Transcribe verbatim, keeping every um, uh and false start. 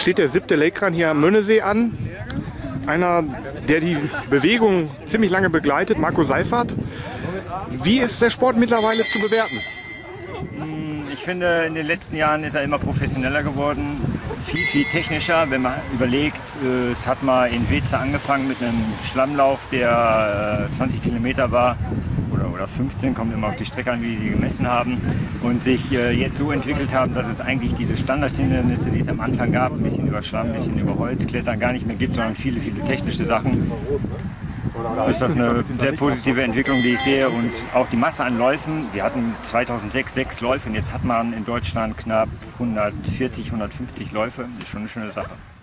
steht der siebte Lake Run hier am Mönnesee an. Einer, der die Bewegung ziemlich lange begleitet, Marco Seifert. Wie ist der Sport mittlerweile zu bewerten? Ich finde, in den letzten Jahren ist er immer professioneller geworden, viel, viel technischer. Wenn man überlegt, es hat mal in Weeze angefangen mit einem Schlammlauf, der zwanzig Kilometer war. Oder fünfzehn, kommt immer auf die Strecke an, wie die gemessen haben, und sich äh, jetzt so entwickelt haben, dass es eigentlich diese Standardhindernisse, die es am Anfang gab, ein bisschen über Schlamm, ein bisschen über Holzklettern, gar nicht mehr gibt, sondern viele, viele technische Sachen. Ist das eine sehr positive Entwicklung, die ich sehe, und auch die Masse an Läufen. Wir hatten zweitausendsechs sechs Läufe und jetzt hat man in Deutschland knapp hundertvierzig, hundertfünfzig Läufe. Das ist schon eine schöne Sache.